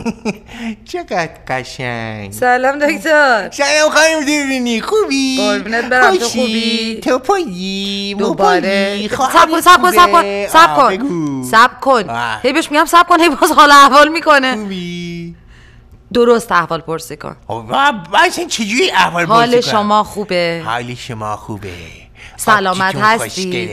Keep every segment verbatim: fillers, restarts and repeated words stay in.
چقدر قشنگ. سلام دکتر. سلام خانم دوربینی، خوبی؟ قربونت برم. تو خوبی؟ تو پایی؟ دوباره سب کن سب کن سب کن سب کن سب کن هی بهش میگم سب کن، هی باز حال احوال میکنه. خوبی؟ درست احوال پرسی کن. اصلا چجوری احوال پرسی حال کنم؟ شما خوبه؟ حال شما خوبه. سلامت هستی؟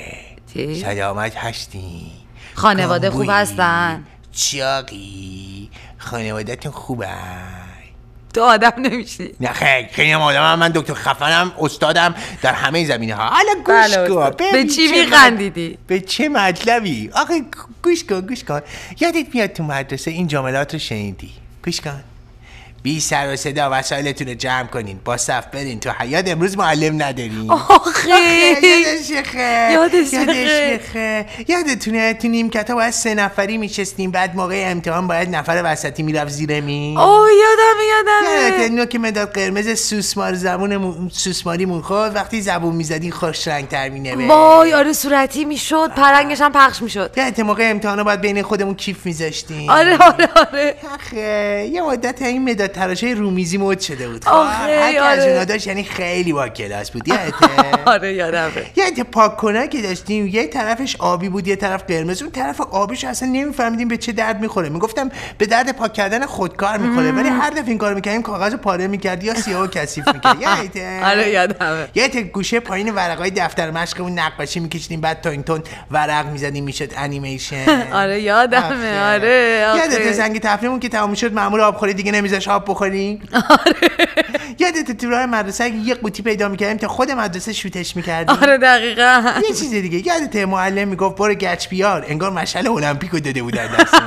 سلامت هستی؟ خانواده خوب هستن؟ چاقی؟ خانواده‌تون خوبه؟ تو آدم نمیشی؟ نه خیلی خیلی هم آدم هم. من دکتر خفنم، استادم در همه زمینه ها. حالا گوش کن. به چی میخندیدی؟ به چه مطلبی؟ آخه گوش کن گوش کن. یادت میاد تو مدرسه این جملات رو شنیدی؟ گوش کن. بی سر و صدا وسایلتون رو جمع کنین، با صف برین تو حیاط، امروز معلم ندارین. آخه یادش بخیر. یادش بخیر. یادتونه تو نیمکت ها باید سه نفری میشستیم، بعد موقع امتحان باید نفر وسطی میرفت زیر میز. اوه یادمه یادمه. یادته نوک مداد قرمز سوسمار زبونمون سوسماریمون خود وقتی زبون میزدین خوش رنگ تر مینه. وای آره صورتی میشد، پرنگش هم پخش میشد. یادته موقع امتحان باید بین خودمون کیف میذاشتیم. آره آره آره. آخه یه مدت این مداد تراشه رومیزی مد شده بود. آخه هر کی از اونا داشت یعنی خیلی با کلاس بود. یادته؟ آره یادمه. یادته پاک کنه که داشتیم، یه طرفش آبی بود یه طرف قرمز، اون طرف آبیش اصلا نمیفهمیدیم به چه درد میخوره. میگفتم به درد پاک کردن خودکار میخوره، ولی هر دفعه این کارو میکردیم کاغذ پاره میکرد یا سیاه و کثیف میکرد. یادته؟ آره یادمه. یادته گوشه پایین ورقای دفتر مشقمون نقاشی میکشیدیم، بعد تا این تون ورق میزدیم میشد انیمیشن. آره یادمه. آره یادته زنگ تفریحمون که تمام شد مأمور آبخوری دیگه نمیذاش آب بخوریم. آره. یادت تو راه مدرسه یه قوطی پیدا میکردیم تا خود مدرسه شوتش میکردیم. آره دقیقاً. یه چیز دیگه یادت معلم میگفت برو گچ بیار، انگار مشعل المپیکو داده بود در دستمون.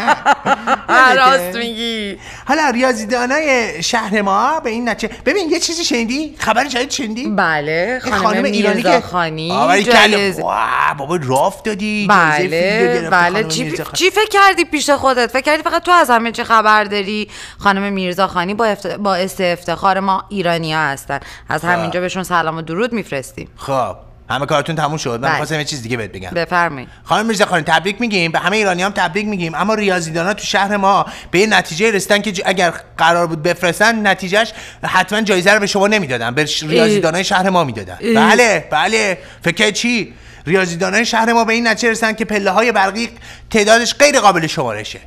راست میگی. حالا ریاضیدانای شهر ما به این نتیجه، ببین یه چیزی شنیدی؟ خبر جدید شنیدی؟ بله خانم میرزا خانی جایزه. واه بابا راف دادی. بله بله. چی چی فکر کردی پیش خودت؟ فکر کردی فقط تو از همه چی خبر داری؟ خانم میرزا خانی با افت... باعث افتخار ما ایرانی‌ها هستن. از همینجا بهشون سلام و درود میفرستیم. خب همه کارتون تموم شد. من خواستم یه چیز دیگه بهت بگم. بفرمایید. خانم میرزا خانی تبریک میگیم، به همه ایرانیام تبریک میگیم، اما ریاضیدانا تو شهر ما به این نتیجه رسیدن که اگر قرار بود بفرستن نتیجهش حتما جایزه رو به شما نمیدادن، به ریاضیدانای شهر ما میدادن. بله بله. فکر چی؟ ریاضیدانای شهر ما به این نتیجه رسیدن که پله های برقی تعدادش غیر قابل شمارشه.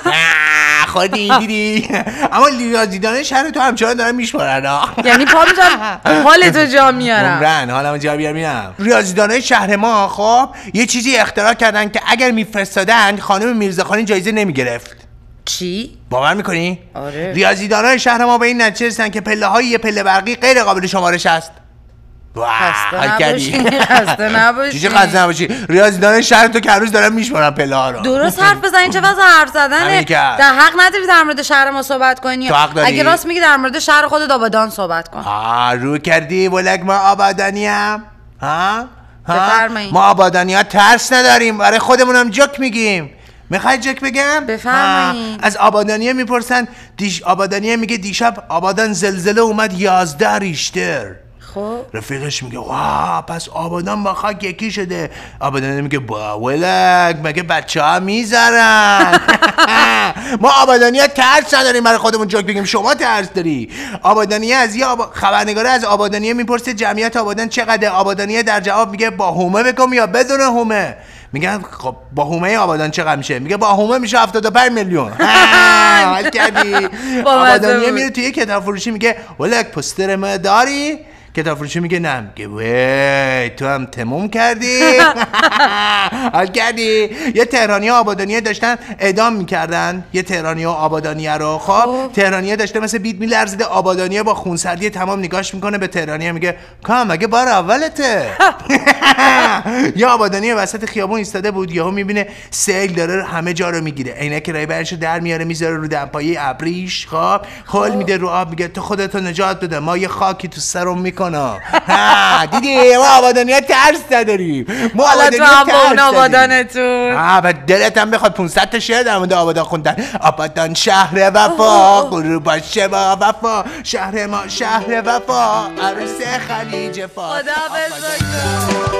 خودی دیدی؟ اما ریاضیدانای شهر تو همچنان دارن میشمارن. یعنی پا میذارن حالتو جا میارن. عمرن حالمو جا بیارم. ریاضیدانای شهر ما خب یه چیزی اختراع کردن که اگر میفرستادن خانم میرزاخانی جایزه نمیگرفت. چی؟ باور میکنی؟ آره. ریاضیدانای شهر ما به این نتیجه رسیدن که پله های یه پله برقی غیر قابل شمارش است. خسته نباشی. خسته نباشی. چیزی خسته نباشی. ریاضیدانای شهر تو که هر روز دارن میشمارن پله ها رو. درست حرف بزنین. چه وضع حرف زدنه؟ در حق نداری در مورد شهر ما صحبت کنی. اگه راست میگی در مورد شهر خودت آبادان صحبت کن. آ رو کردی ولک ما آبادانیم. ها؟ بفرمایید. ما آبادانی ها ترس نداریم، برای خودمون هم جوک میگیم. میخوای جوک بگم؟ بفرمایید. از آبادانیه میپرسن، دیش آبادانیه میگه دیشب آبادان زلزله اومد یازده ریشتر. خب رفیقش میگه واه پس آبادان با خاک یکی شده. آبادانی میگه با ولک مگه بچه ها میذارن. ما آبادانی ها ترس نداریم برای خودمون جوک بگیم، شما ترس داری. آبادانی از یه آب... خبرنگاره از آبادانی میپرسه جمعیت آبادان چقدر؟ آبادانی در جواب میگه با هومه بکن یا بدون هومه. میگن خب با هومه آبادان چقدر میشه؟ میگه با هومه میشه هفتاد و پنج میلیون. حال کردی؟ آبادانی میره توی کتاب فروشی میگه ولک پوستر ما داری؟ کتاب فروشی میگه نه. میگه وی تو هم تموم کردی. حال کردی؟ یه تهرانی آبادانیه داشتن اعدام میکردن، یه تهرانی آبادانیه رو. خب تهرانیه داشته مثل بید میلرزیده، آبادانیه با خونسردی تمام نگاش میکنه به تهرانیه میگه کام مگه بار اولته. یه آبادانیه وسط خیابون ایستاده بود، یهو میبینه سیل داره همه جا رو میگیره، عینک رایبرشو در میاره میذاره رو دمپایی ابریش. خب خل میده رو آب، میگه تو خودتو نجات بده ما یه خاکی تو سرم میکنه. ها دیدی ما آبادانی ها ترس نداریم. ما آبادانی ها ترس آبادانتون. ها و دلت هم بخواد پونصد تا شعر در مورد آبادان خوندن. آبادان شهر وفا، غروب باشه با وفا، شهر ما شهر وفا، عروس خلیج فاس. خدا بزرگ.